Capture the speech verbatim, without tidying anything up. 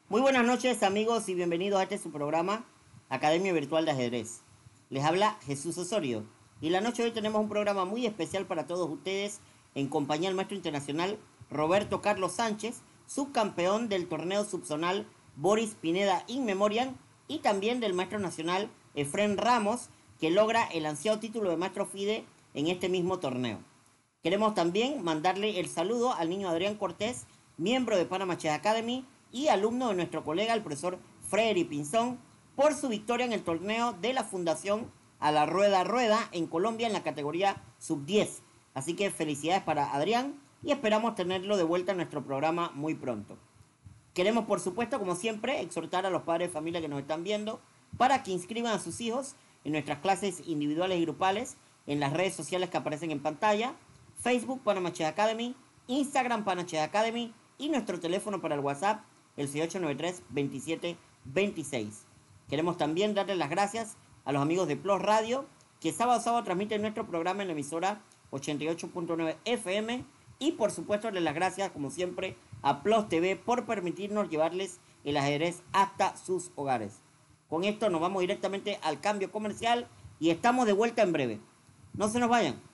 Muy buenas noches amigos y bienvenidos a este su programa Academia Virtual de Ajedrez. Les habla Jesús Osorio y la noche de hoy tenemos un programa muy especial para todos ustedes en compañía del maestro internacional Roberto Carlos Sánchez, subcampeón del torneo subzonal Boris Pineda In Memoriam, y también del maestro nacional Efrén Ramos, que logra el ansiado título de maestro FIDE en este mismo torneo. Queremos también mandarle el saludo al niño Adrián Cortés, miembro de Panama Chess Academy y alumno de nuestro colega el profesor Freddy Pinzón, por su victoria en el torneo de la Fundación A la Rueda Rueda en Colombia en la categoría sub diez. Así que felicidades para Adrián y esperamos tenerlo de vuelta en nuestro programa muy pronto. Queremos, por supuesto, como siempre, exhortar a los padres de familia que nos están viendo para que inscriban a sus hijos en nuestras clases individuales y grupales en las redes sociales que aparecen en pantalla: Facebook Panama Chess Academy, Instagram Panama Chess Academy y nuestro teléfono para el WhatsApp, el seis ocho nueve tres, veintisiete veintiséis. Queremos también darle las gracias a los amigos de Plus Radio, que sábado a sábado transmiten nuestro programa en la emisora ochenta y ocho punto nueve F M, y por supuesto darle las gracias, como siempre, a Plus T V por permitirnos llevarles el ajedrez hasta sus hogares. Con esto nos vamos directamente al cambio comercial y estamos de vuelta en breve. No se nos vayan.